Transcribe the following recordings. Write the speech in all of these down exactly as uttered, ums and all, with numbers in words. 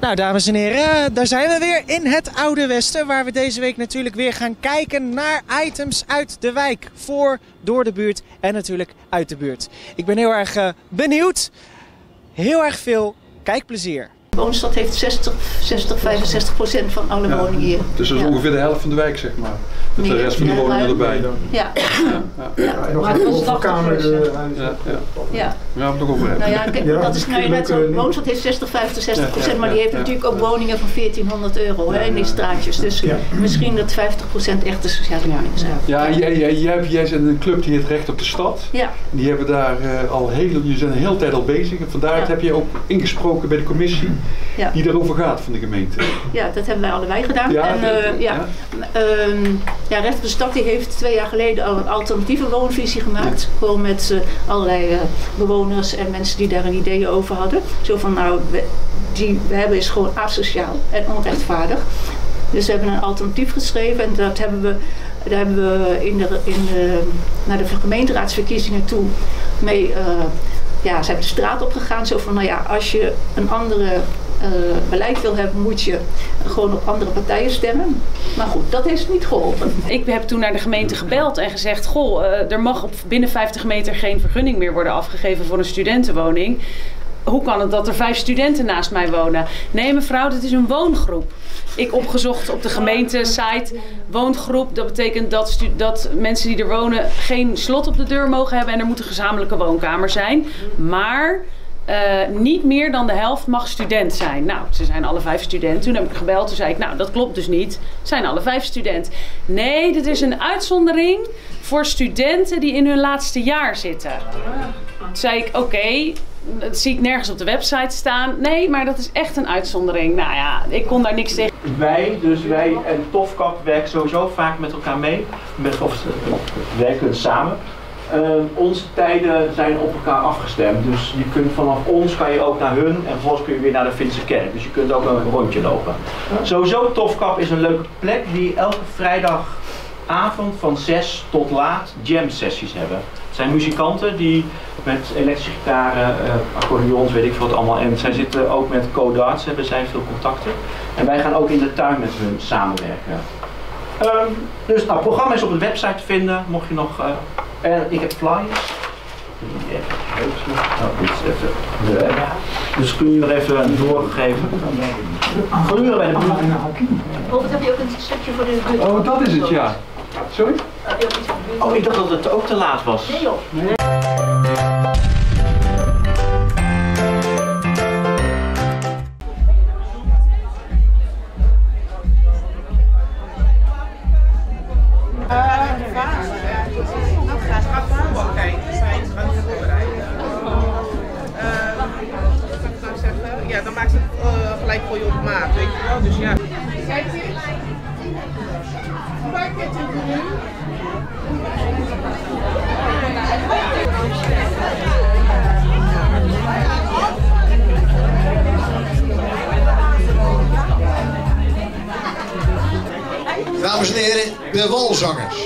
Nou, dames en heren, daar zijn we weer in het Oude Westen, waar we deze week natuurlijk weer gaan kijken naar items uit de wijk, voor, door de buurt en natuurlijk uit de buurt. Ik ben heel erg uh, benieuwd. Heel erg veel kijkplezier. De Woonstad heeft zestig, zestig, vijfenzestig procent van alle ja, woningen hier. Dus dat is ja. ongeveer de helft van de wijk, zeg maar. Met de rest van de ja, woningen erbij. Ja. Ja, ja. ja. ja. Maar het was tachtig procent. Ja, ja. Ja. We gaan het nog over hebben. Nou ja, kijk, ja, dat is nou net zo. Woonstad heeft zestig, vijfenzestig procent, ja, ja, maar die heeft ja, natuurlijk ja. ook woningen van veertienhonderd euro hè, in die straatjes. Dus ja. misschien dat vijftig procent echt de sociale woningen zijn. Ja, jij, jij, jij, jij zit in een club die heet Recht op de Stad. Ja. Die hebben daar uh, al heel, je zijn de hele tijd al bezig. En vandaar ja. heb je ook ingesproken bij de commissie ja. die daarover gaat van de gemeente. Ja, dat hebben wij allebei gedaan. Ja, en, uh, ja. Ja. Um, ja, Recht op de Stad die heeft twee jaar geleden al een alternatieve woonvisie gemaakt. Ja. Gewoon met uh, allerlei uh, bewoners en mensen die daar een idee over hadden. Zo van, nou, we, die we hebben is gewoon asociaal en onrechtvaardig. Dus we hebben een alternatief geschreven en dat hebben we, daar hebben we in de, in de, naar de gemeenteraadsverkiezingen toe mee, uh, ja, zijn we de straat opgegaan. Zo van, nou ja, als je een andere uh, beleid wil hebben, moet je gewoon op andere partijen stemmen. Maar goed, dat heeft niet geholpen. Ik heb toen naar de gemeente gebeld en gezegd, goh, uh, er mag op binnen vijftig meter geen vergunning meer worden afgegeven voor een studentenwoning. Hoe kan het dat er vijf studenten naast mij wonen? Nee mevrouw, dit is een woongroep. Ik opgezocht op de gemeentesite, woongroep, dat betekent dat, dat mensen die er wonen geen slot op de deur mogen hebben en er moet een gezamenlijke woonkamer zijn. Maar uh, niet meer dan de helft mag student zijn. Nou, ze zijn alle vijf student. Toen heb ik gebeld, toen zei ik, nou dat klopt dus niet. Ze zijn alle vijf student. Nee, dit is een uitzondering voor studenten die in hun laatste jaar zitten. Toen zei ik, oké. Okay, dat zie ik nergens op de website staan. Nee, maar dat is echt een uitzondering. Nou ja, ik kon daar niks tegen. Wij, dus wij en Tofkap werken sowieso vaak met elkaar mee. Met, of werken samen. Uh, onze tijden zijn op elkaar afgestemd. Dus je kunt vanaf ons kan je ook naar hun en vervolgens kun je weer naar de Finse kerk. Dus je kunt ook een rondje lopen. Sowieso Tofkap is een leuke plek die elke vrijdagavond van zes tot laat jam sessies hebben. Het zijn muzikanten die met elektrische gitaren, uh, accordeons, weet ik veel wat allemaal. En zij zitten ook met codarts, hebben zij veel contacten. En wij gaan ook in de tuin met hun samenwerken. Um, dus nou, het programma is op de website te vinden, mocht je nog... Uh, en ik heb flyers. Nou, dit is even de, dus kun je er even doorgeven. Gluren bij de buurt. Oh, heb je ook een stukje voor de buurt? Oh, dat is het, ja. Sorry? Oh, ik dacht dat het ook te laat was. Nee joh. Nee. Ja, dan maakt het uh, gelijk voor je op maat, weet je wel. Dus ja. Kijk eens. Pakketten nu. Dames en heren, de walzangers.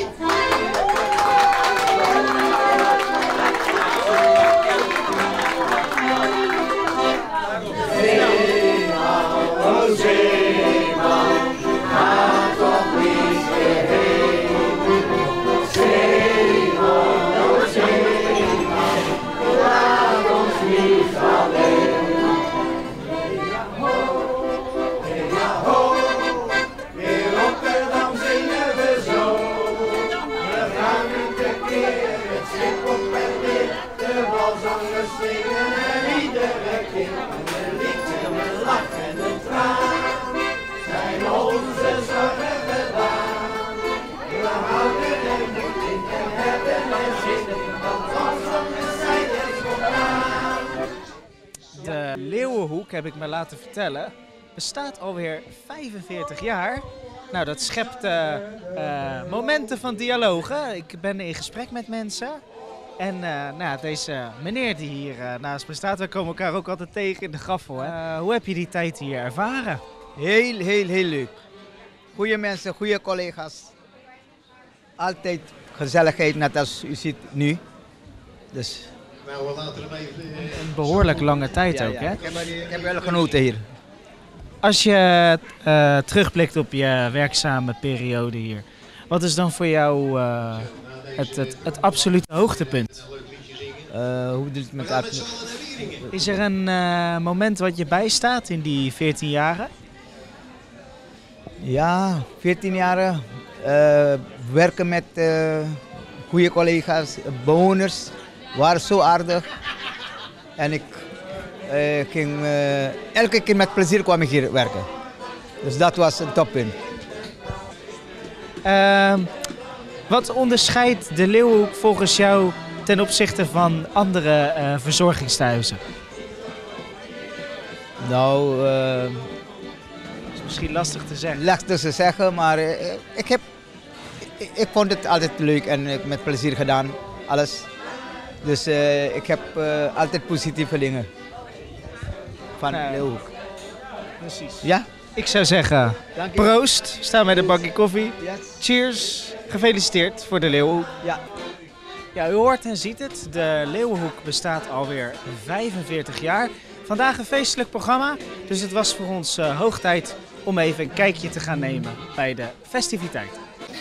De Leeuwenhoek, heb ik me laten vertellen, bestaat alweer vijfenveertig jaar. Nou, dat schept uh, uh, momenten van dialogen. Ik ben in gesprek met mensen. En uh, nou, deze meneer die hier uh, naast me staat, we komen elkaar ook altijd tegen in de gaffel. Hè? Uh, hoe heb je die tijd hier ervaren? Heel, heel, heel leuk. Goede mensen, goede collega's. Altijd gezelligheid, net als u ziet nu. Dus... Een behoorlijk lange tijd ja, ook, ja. hè? Ik heb, ik heb wel genoten hier. Als je uh, terugblikt op je werkzame periode hier, wat is dan voor jou uh, het, het, het absolute hoogtepunt? Uh, hoe bedoel je het met absoluut? Is er een uh, moment wat je bijstaat in die veertien jaren? Ja, veertien jaren. Uh, werken met uh, goede collega's, bewoners, waren zo aardig. En ik uh, ging uh, elke keer met plezier kwam ik hier werken. Dus dat was een toppunt. Uh, wat onderscheidt de Leeuwenhoek volgens jou ten opzichte van andere uh, verzorgingstehuizen? Nou, uh, dat is misschien lastig te zeggen. Lastig te zeggen, maar uh, ik, heb, ik, ik vond het altijd leuk en uh, met plezier gedaan, alles. Dus uh, ik heb uh, altijd positieve dingen van nou, Leeuwenhoek. Precies. Ja? Ik zou zeggen, proost, staan bij de bakje koffie. Yes. Cheers, gefeliciteerd voor de Leeuwenhoek. Ja. Ja, u hoort en ziet het, de Leeuwenhoek bestaat alweer vijfenveertig jaar. Vandaag een feestelijk programma, dus het was voor ons uh, hoog tijd om even een kijkje te gaan nemen bij de festiviteiten.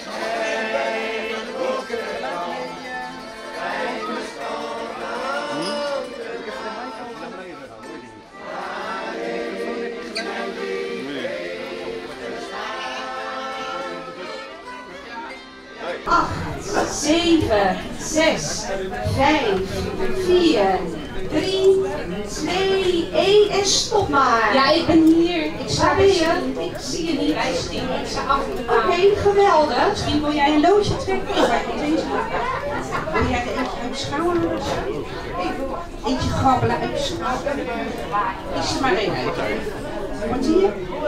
acht, zeven, zes, vijf, vier, drie, twee, één en stop maar. Ja, ik ben hier. Ik sta Waar ben je? Ik zie je niet. Wij zien ik sta achter de Oké, okay, geweldig. Misschien wil jij een loodje trekken? Wil jij er eentje uit de schouw halen? Even eentje grabbelen uit de schouw. Is er maar één uit. Wat zie je?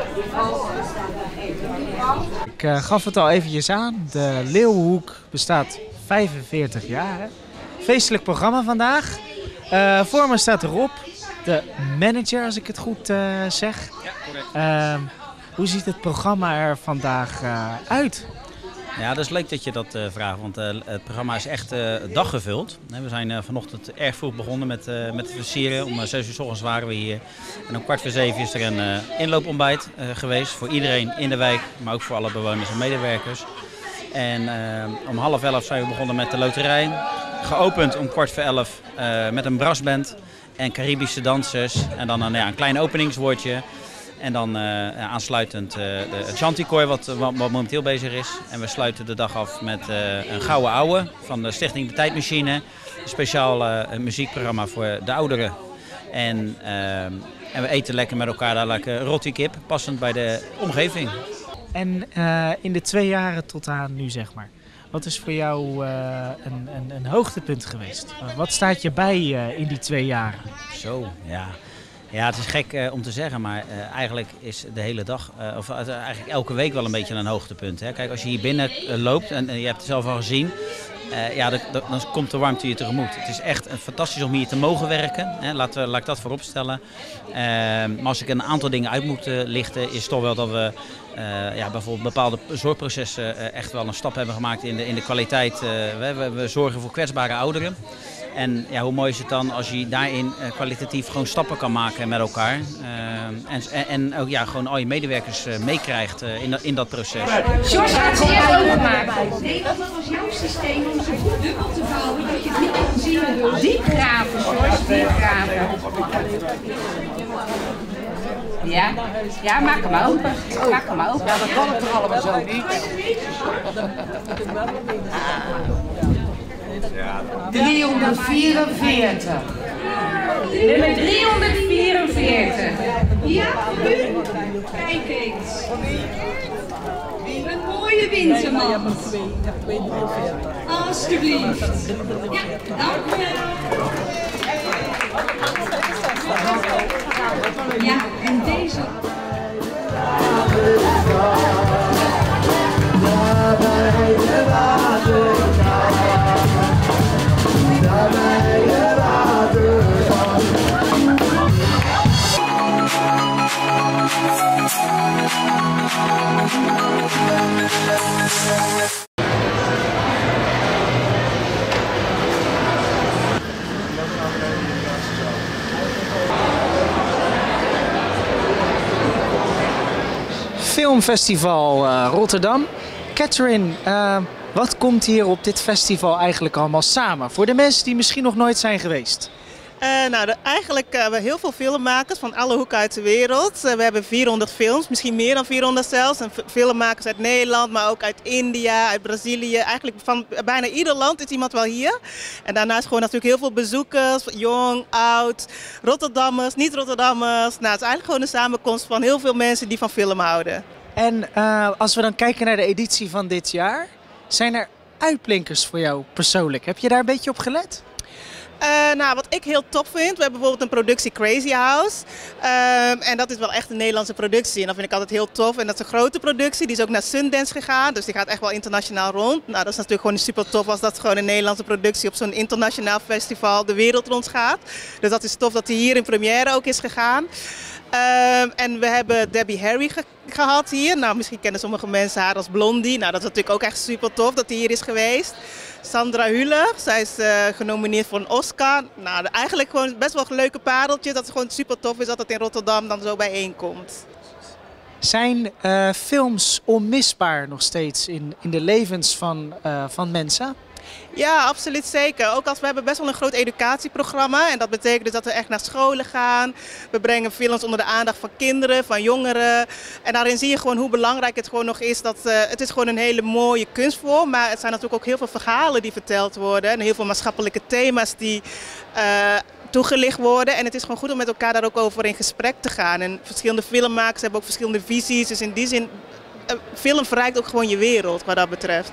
Ik uh, gaf het al eventjes aan, de Leeuwenhoek bestaat vijfenveertig jaar. Hè? Feestelijk programma vandaag. Uh, voor me staat Rob, de manager als ik het goed uh, zeg. Ja, correct. Uh, hoe ziet het programma er vandaag uh, uit? Ja, dat is leuk dat je dat uh, vraagt, want uh, het programma is echt uh, daggevuld. We zijn uh, vanochtend erg vroeg begonnen met, uh, met het versieren. Om uh, zes uur 's ochtends waren we hier. En om kwart voor zeven is er een uh, inloopontbijt uh, geweest voor iedereen in de wijk, maar ook voor alle bewoners en medewerkers. En uh, om half elf zijn we begonnen met de loterij. Geopend om kwart voor elf uh, met een brassband en Caribische dansers. En dan een, ja, een klein openingswoordje. En dan uh, aansluitend uh, de, het Chanticoor wat, wat momenteel bezig is. En we sluiten de dag af met uh, een gouden ouwe van de Stichting De Tijdmachine. Een speciaal uh, muziekprogramma voor de ouderen. En, uh, en we eten lekker met elkaar daar lekker rotti kip, passend bij de omgeving. En uh, in de twee jaren tot aan nu zeg maar. Wat is voor jou uh, een, een, een hoogtepunt geweest? Wat staat je bij uh, in die twee jaren? Zo, ja. Ja, het is gek uh, om te zeggen, maar uh, eigenlijk is de hele dag, uh, of uh, eigenlijk elke week wel een beetje een hoogtepunt. Hè? Kijk, als je hier binnen uh, loopt, en uh, je hebt het zelf al gezien, uh, ja, dan, dan komt de warmte je tegemoet. Het is echt uh, fantastisch om hier te mogen werken, hè? Laat, uh, laat ik dat voorop stellen. Uh, maar als ik een aantal dingen uit moet uh, lichten, is toch wel dat we uh, ja, bijvoorbeeld bepaalde zorgprocessen uh, echt wel een stap hebben gemaakt in de, in de kwaliteit. Uh, we, we, we zorgen voor kwetsbare ouderen. En ja, hoe mooi is het dan als je daarin uh, kwalitatief gewoon stappen kan maken met elkaar. Uh, en, en ook ja, gewoon al je medewerkers uh, meekrijgt uh, in, dat, in dat proces. George gaat het eerst openmaken. Nee, dat was jouw systeem om ze goed dubbel te vouwen dat je het niet kon zien. Diep graven, George, diep graven. Ja, ja, maak hem open. Maak hem open. Ja, dat kan het toch allemaal zo niet? driehonderdvierenveertig. Nummer driehonderdvierenveertig. Ja, u? Kijk eens. Een mooie wintermand. Alsjeblieft. Ja, dank u wel. Ja, en deze. Filmfestival uh, Rotterdam. Catherine, uh, wat komt hier op dit festival eigenlijk allemaal samen? Voor de mensen die misschien nog nooit zijn geweest. Uh, nou, de, eigenlijk uh, hebben we heel veel filmmakers van alle hoeken uit de wereld. Uh, we hebben vierhonderd films, misschien meer dan vierhonderd zelfs. En filmmakers uit Nederland, maar ook uit India, uit Brazilië. Eigenlijk van bijna ieder land is iemand wel hier. En daarnaast gewoon natuurlijk heel veel bezoekers, jong, oud, Rotterdammers, niet-Rotterdammers. Nou, het is eigenlijk gewoon een samenkomst van heel veel mensen die van film houden. En uh, als we dan kijken naar de editie van dit jaar, zijn er uitblinkers voor jou persoonlijk? Heb je daar een beetje op gelet? Uh, nou, wat ik heel tof vind, we hebben bijvoorbeeld een productie Crazy House. Uh, en dat is wel echt een Nederlandse productie. En dat vind ik altijd heel tof. En dat is een grote productie. Die is ook naar Sundance gegaan. Dus die gaat echt wel internationaal rond. Nou, dat is natuurlijk gewoon super tof als dat gewoon een Nederlandse productie op zo'n internationaal festival de wereld rond gaat. Dus dat is tof dat die hier in première ook is gegaan. Uh, en we hebben Debbie Harry ge gehad hier. Nou, misschien kennen sommige mensen haar als Blondie. Nou, dat is natuurlijk ook echt super tof dat die hier is geweest. Sandra Hüller, zij is uh, genomineerd voor een Oscar. Nou, eigenlijk gewoon best wel een leuke pareltje. Dat het gewoon super tof is dat het in Rotterdam dan zo bijeenkomt. Zijn uh, films onmisbaar nog steeds in, in de levens van, uh, van mensen? Ja, absoluut zeker. Ook als we hebben best wel een groot educatieprogramma. En dat betekent dus dat we echt naar scholen gaan. We brengen films onder de aandacht van kinderen, van jongeren. En daarin zie je gewoon hoe belangrijk het gewoon nog is. Dat, uh, het is gewoon een hele mooie kunstvorm. Maar het zijn natuurlijk ook heel veel verhalen die verteld worden. En heel veel maatschappelijke thema's die uh, toegelicht worden. En het is gewoon goed om met elkaar daar ook over in gesprek te gaan. En verschillende filmmakers hebben ook verschillende visies. Dus in die zin, uh, film verrijkt ook gewoon je wereld wat dat betreft.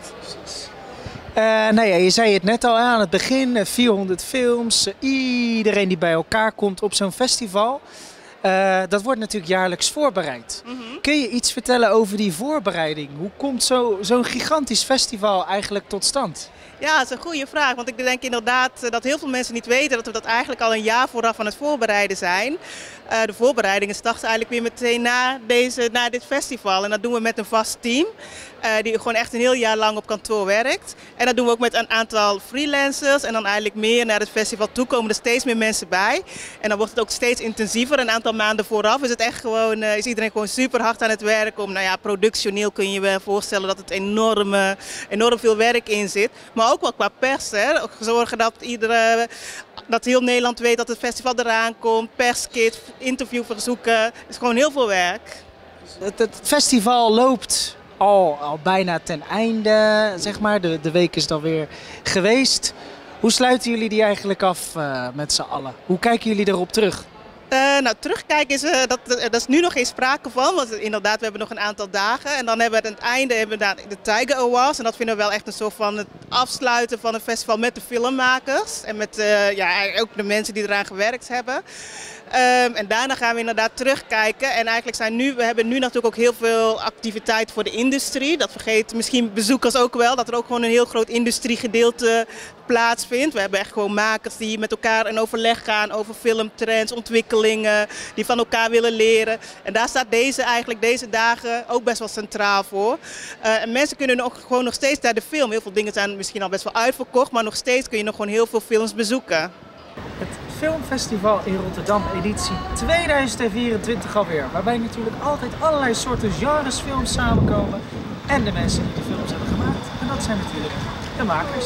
Uh, nou ja, je zei het net al aan het begin, vierhonderd films, uh, iedereen die bij elkaar komt op zo'n festival. Uh, dat wordt natuurlijk jaarlijks voorbereid. Mm-hmm. Kun je iets vertellen over die voorbereiding? Hoe komt zo, zo'n gigantisch festival eigenlijk tot stand? Ja, dat is een goede vraag. Want ik denk inderdaad dat heel veel mensen niet weten dat we dat eigenlijk al een jaar vooraf aan het voorbereiden zijn. Uh, de voorbereidingen starten eigenlijk weer meteen na, deze, na dit festival. En dat doen we met een vast team. Uh, die gewoon echt een heel jaar lang op kantoor werkt. En dat doen we ook met een aantal freelancers. En dan eigenlijk meer naar het festival toe komen er steeds meer mensen bij. En dan wordt het ook steeds intensiever. Een aantal maanden vooraf is het echt gewoon, uh, is iedereen gewoon super hard aan het werk. Om, nou ja, productioneel kun je je wel voorstellen dat het enorm, uh, enorm veel werk in zit. Maar ook wel qua pers. Hè. Zorgen dat, iedere, dat heel Nederland weet dat het festival eraan komt. Perskit, interviewverzoeken. Het is gewoon heel veel werk. Het, het festival loopt al, al bijna ten einde, zeg maar. De, de week is dan weer geweest. Hoe sluiten jullie die eigenlijk af uh, met z'n allen? Hoe kijken jullie erop terug? Uh, nou, terugkijken is, uh, dat, dat is nu nog geen sprake van, want inderdaad, we hebben nog een aantal dagen. En dan hebben we aan het einde hebben we de Tiger Awards. En dat vinden we wel echt een soort van het afsluiten van het festival met de filmmakers. En met uh, ja, ook de mensen die eraan gewerkt hebben. Um, en daarna gaan we inderdaad terugkijken. En eigenlijk zijn nu, we hebben nu natuurlijk ook heel veel activiteit voor de industrie. Dat vergeten misschien bezoekers ook wel, dat er ook gewoon een heel groot industriegedeelte plaatsvindt. We hebben echt gewoon makers die met elkaar in overleg gaan over filmtrends, ontwikkelingen, die van elkaar willen leren. En daar staat deze eigenlijk deze dagen ook best wel centraal voor. Uh, en mensen kunnen ook gewoon nog steeds naar de film. Heel veel dingen zijn misschien al best wel uitverkocht, maar nog steeds kun je nog gewoon heel veel films bezoeken. Het Filmfestival in Rotterdam, editie tweeduizend vierentwintig alweer. Waarbij natuurlijk altijd allerlei soorten genres films samenkomen. En de mensen die de films hebben gemaakt. En dat zijn natuurlijk de makers.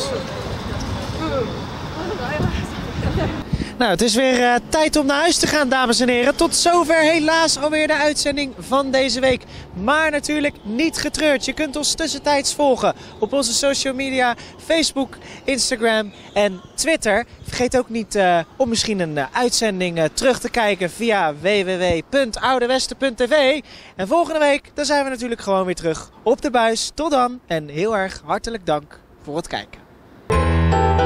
Nou, het is weer uh, tijd om naar huis te gaan, dames en heren. Tot zover helaas alweer de uitzending van deze week. Maar natuurlijk niet getreurd. Je kunt ons tussentijds volgen op onze social media, Facebook, Instagram en Twitter. Vergeet ook niet uh, om misschien een uh, uitzending uh, terug te kijken via w w w punt oudewesten punt t v. En volgende week dan zijn we natuurlijk gewoon weer terug op de buis. Tot dan en heel erg hartelijk dank voor het kijken.